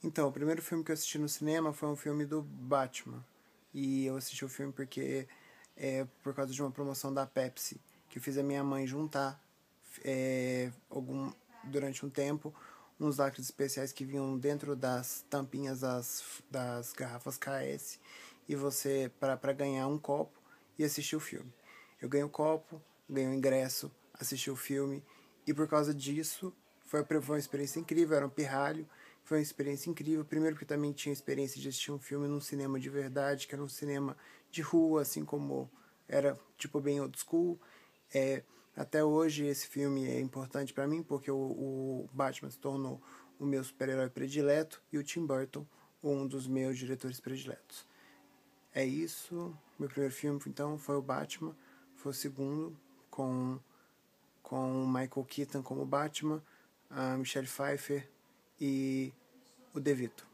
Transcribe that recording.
Então, o primeiro filme que eu assisti no cinema foi um filme do Batman. E eu assisti o filme porque por causa de uma promoção da Pepsi, que eu fiz a minha mãe juntar durante um tempo uns lacres especiais que vinham dentro das tampinhas das garrafas KS e você para ganhar um copo e assistir o filme. Eu ganhei o copo, ganhei o ingresso, assisti o filme e por causa disso foi uma experiência incrível, era um pirralho, foi uma experiência incrível, primeiro porque também tinha a experiência de assistir um filme num cinema de verdade, que era um cinema de rua, assim como era tipo bem old school. É, até hoje esse filme é importante para mim porque o Batman se tornou o meu super-herói predileto e o Tim Burton um dos meus diretores prediletos. É isso, meu primeiro filme então foi o Batman, foi o segundo com o Michael Keaton como Batman, a Michelle Pfeiffer e o DeVito.